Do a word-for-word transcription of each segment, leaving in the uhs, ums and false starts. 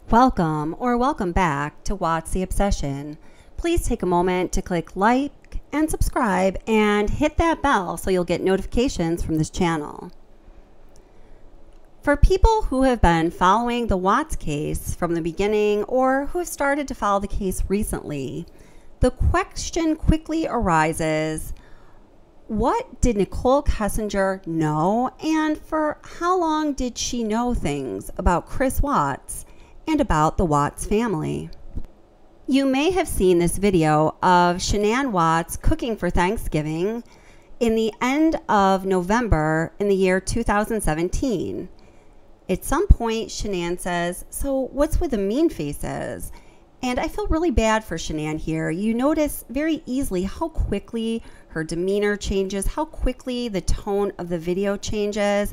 Welcome or welcome back to What's the Obsession. Please take a moment to click like and subscribe and hit that bell so you'll get notifications from this channel. For people who have been following the Watts case from the beginning or who have started to follow the case recently, the question quickly arises, what did Nicole Kessinger know, and for how long did she know things about Chris Watts and about the Watts family? You may have seen this video of Shanann Watts cooking for Thanksgiving in the end of November in the year two thousand seventeen. At some point, Shanann says, "So what's with the mean faces?" And I feel really bad for Shanann here. You notice very easily how quickly her demeanor changes, how quickly the tone of the video changes.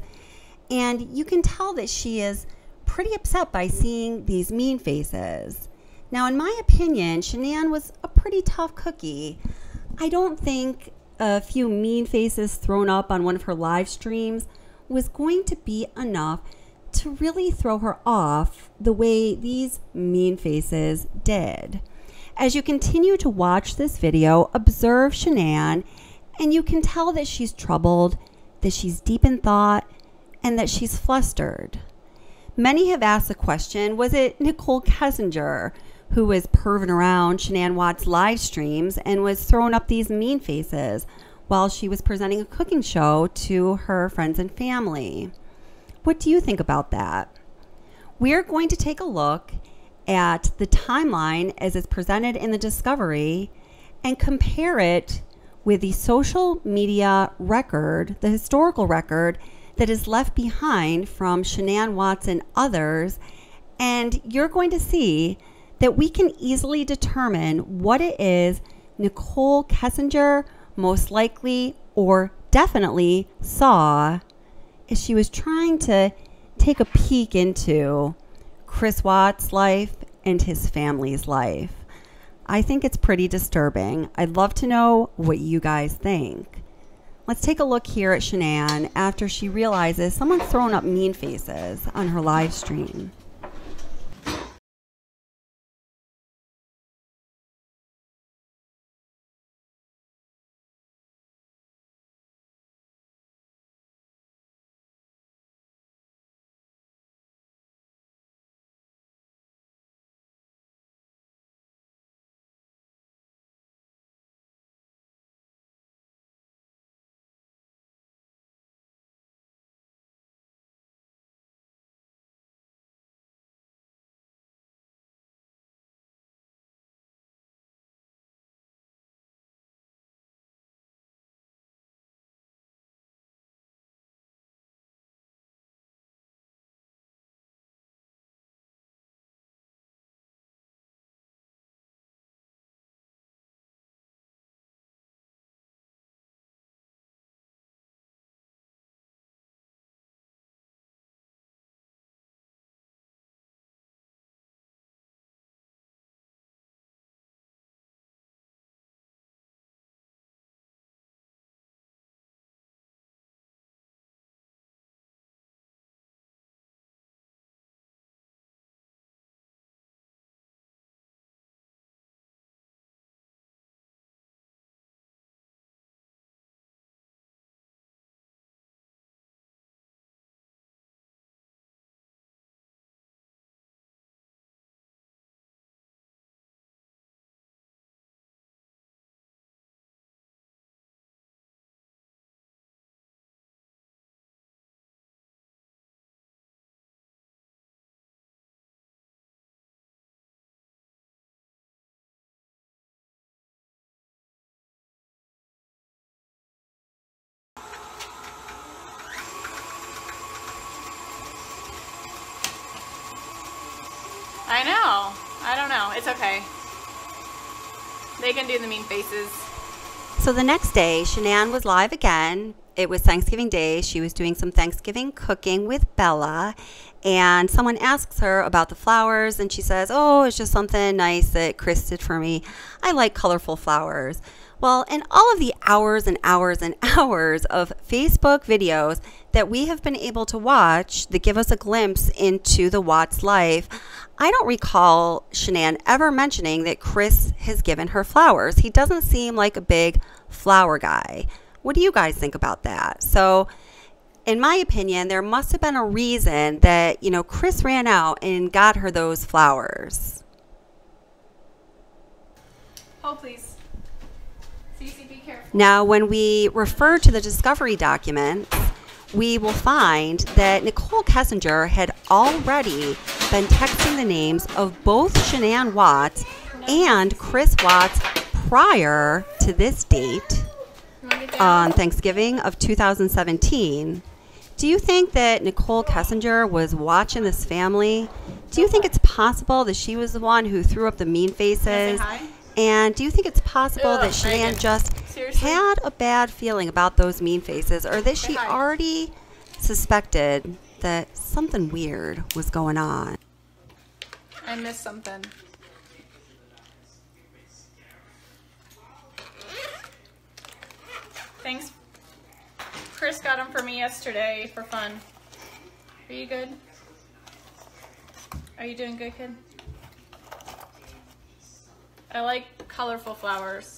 And you can tell that she is pretty upset by seeing these mean faces. Now, in my opinion, Shanann was a pretty tough cookie. I don't think a few mean faces thrown up on one of her live streams was going to be enough to really throw her off the way these mean faces did. As you continue to watch this video, observe Shanann, and you can tell that she's troubled, that she's deep in thought, and that she's flustered. Many have asked the question, was it Nicole Kessinger who was perving around Shanann Watts' live streams and was throwing up these mean faces while she was presenting a cooking show to her friends and family? What do you think about that? We're going to take a look at the timeline as it's presented in the discovery and compare it with the social media record, the historical record that is left behind from Shanann Watts and others, and you're going to see that we can easily determine what it is Nicole Kessinger most likely or definitely saw as she was trying to take a peek into Chris Watts' life and his family's life. I think it's pretty disturbing. I'd love to know what you guys think. Let's take a look here at Shanann after she realizes someone's throwing up mean faces on her live stream. I know. I don't know. It's okay. They can do the mean faces. So the next day, Shanann was live again. It was Thanksgiving Day. She was doing some Thanksgiving cooking with Bella, and someone asks her about the flowers, and she says, "Oh, it's just something nice that Chris did for me. I like colorful flowers." Well, in all of the hours and hours and hours of Facebook videos that we have been able to watch that give us a glimpse into the Watts life, I don't recall Shanann ever mentioning that Chris has given her flowers. He doesn't seem like a big flower guy. What do you guys think about that? So, in my opinion, there must have been a reason that, you know, Chris ran out and got her those flowers. Oh, please. Cece, be careful. Now, when we refer to the discovery documents, we will find that Nicole Kessinger had already been texting the names of both Shanann Watts and Chris Watts prior to this date on Thanksgiving of two thousand seventeen. Do you think that Nicole Kessinger was watching this family? Do you think it's possible that she was the one who threw up the mean faces? And do you think it's possible Ugh, that Shanann Megan. just Seriously? had a bad feeling about those mean faces, or that she Hi. already suspected that something weird was going on? I missed something. Thanks. Chris got them for me yesterday for fun. Are you good? Are you doing good, kid? I like colorful flowers.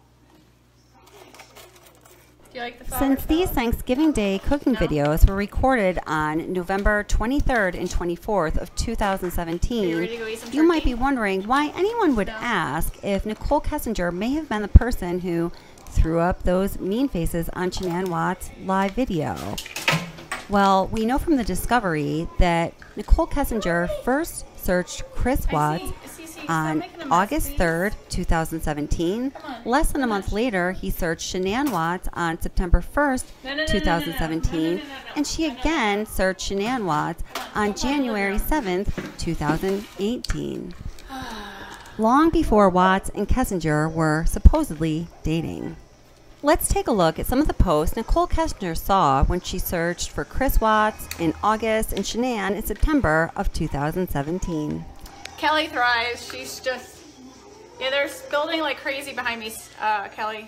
Do you like the flowers? Since these Bella? Thanksgiving Day cooking No? videos were recorded on November twenty-third and twenty-fourth of two thousand Are you seventeen, ready to go eat some you might turkey? be wondering why anyone would No. ask if Nicole Kessinger may have been the person who threw up those mean faces on Shanann Watts' live video. Well, we know from the discovery that Nicole Kessinger first searched Chris I Watts see- see- see, stop on making a mess, August please. third, two thousand seventeen. Come on. Less than a month later, he searched Shanann Watts on September first, No, no, no, no, two thousand seventeen, no, no, no, no, no, no. and she No, no, no. again searched Shanann Watts on Don't play January with her. seventh, two thousand eighteen. Long before Watts and Kessinger were supposedly dating. Let's take a look at some of the posts Nicole Kessinger saw when she searched for Chris Watts in August and Shanann in September of two thousand seventeen. Kelly thrives. She's just, yeah, they're building like crazy behind me, uh, Kelly.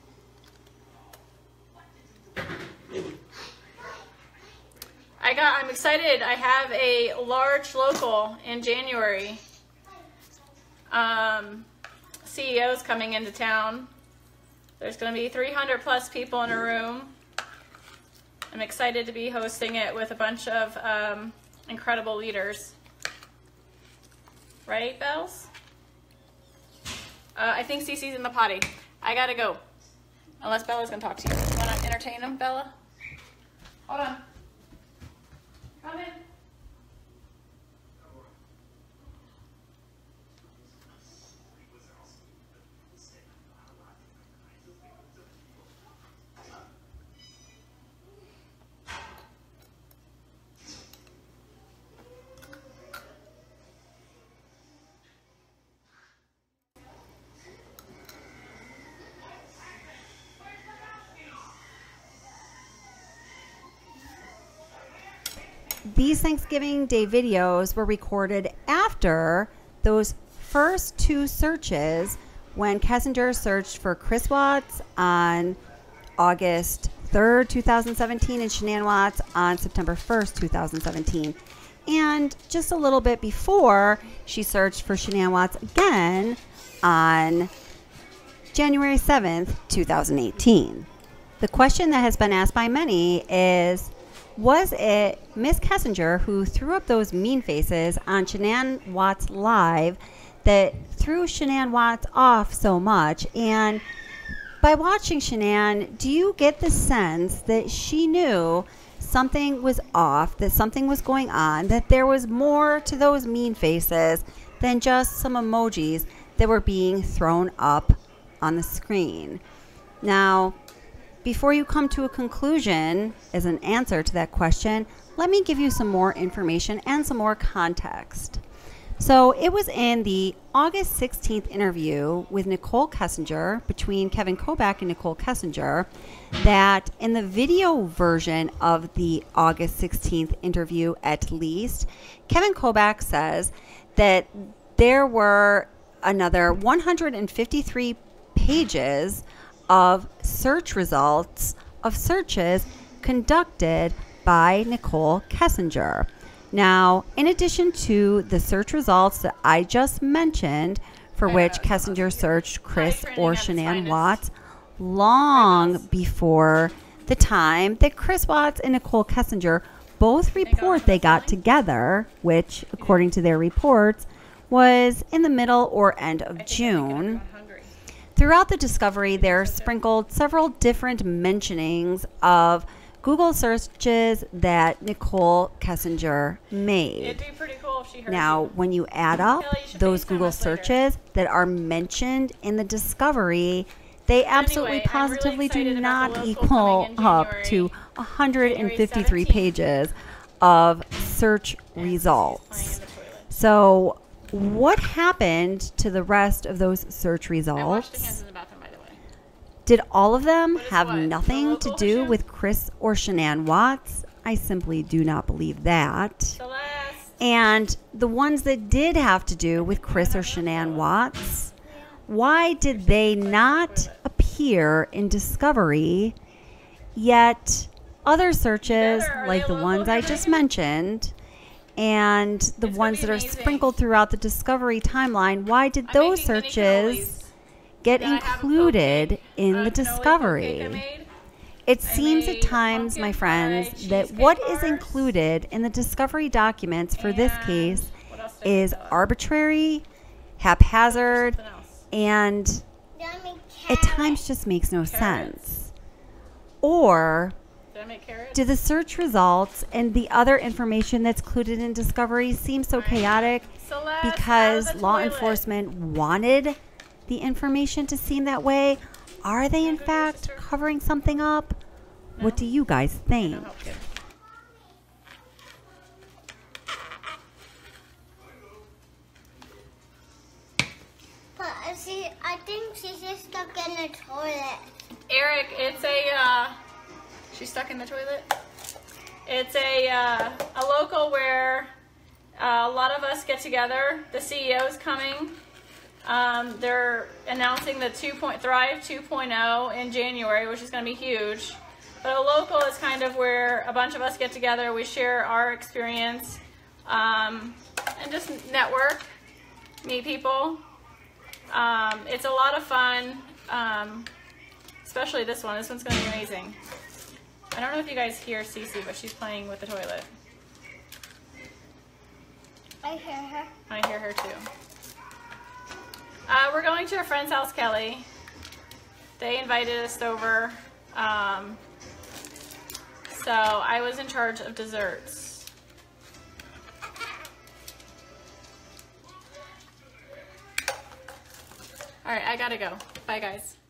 I got, I'm excited. I have a large local in January. Um, C E Os coming into town. There's going to be three hundred plus people in a room. I'm excited to be hosting it with a bunch of um, incredible leaders. Right, Bells? Uh, I think Cece's in the potty. I gotta go. Unless Bella's gonna talk to you. You wanna entertain him, Bella? Hold on. Come in. These Thanksgiving Day videos were recorded after those first two searches when Kessinger searched for Chris Watts on August third, two thousand seventeen and Shanann Watts on September first, two thousand seventeen. And just a little bit before, she searched for Shanann Watts again on January seventh, two thousand eighteen. The question that has been asked by many is, was it Miss Kessinger who threw up those mean faces on Shanann Watts live that threw Shanann Watts off so much? And by watching Shanann, do you get the sense that she knew something was off, that something was going on, that there was more to those mean faces than just some emojis that were being thrown up on the screen? Now, before you come to a conclusion as an answer to that question, let me give you some more information and some more context. So it was in the August sixteenth interview with Nicole Kessinger, between Kevin Kobach and Nicole Kessinger, that in the video version of the August sixteenth interview, at least, Kevin Kobach says that there were another one hundred fifty-three pages of search results of searches conducted by Nicole Kessinger. Now, in addition to the search results that I just mentioned, for which Kessinger searched Chris or Shanann Watts long before the time that Chris Watts and Nicole Kessinger both report they got together, which, according to their reports, was in the middle or end of June. Throughout the discovery, there are sprinkled several different mentionings of Google searches that Nicole Kessinger made. It'd be pretty cool if she heard Now, you. when you add up Kelly, you should those FaceTime Google us later. searches that are mentioned in the discovery, they absolutely Anyway, I'm really positively excited do about not the local equal coming in up January. to one hundred fifty-three January seventeenth. pages of search results. So, what happened to the rest of those search I washed the hands results? in the bathroom, by the way. Did all of them What is have what? The nothing to local do issue? with Chris or Shanann Watts? I simply do not believe that. Celeste. And the ones that did have to do with Chris or Shanann Watts, why did they not appear in Discovery, yet other searches, better. Are like they the local ones here, I just Megan? mentioned, and the It's gonna ones be that are amazing. sprinkled throughout the Discovery timeline, why did I'm those making mini searches cannolis. get Then I have a included poke cake, in a the cannoli poke cake I Discovery? made. It I seems at made times, my pumpkin friends, pie, that cheesecake what is bars. included in the Discovery documents for this And case what else did I is make up? arbitrary, haphazard, Something else. and at times just makes no sense. Or Did I make carrots? do the search results and the other information that's included in Discovery seem so chaotic Celeste, out because of the law toilet. enforcement wanted the information to seem that way? Are they in Go to your fact sister. covering something up? What do you guys think? No, help you. But she, I think she's just stuck in the toilet. Eric, it's a, uh, she's stuck in the toilet. It's a, uh, a local where uh, a lot of us get together. The C E O is coming. Um, they're announcing the two point, Thrive two point oh in January, which is going to be huge. But a local is kind of where a bunch of us get together. We share our experience um, and just network, meet people. Um, it's a lot of fun, um, especially this one. This one's going to be amazing. I don't know if you guys hear Cece, but she's playing with the toilet. I hear her. I hear her too. Uh, we're going to a friend's house, Kelly. They invited us over. Um, so I was in charge of desserts. All right, I gotta go. Bye, guys.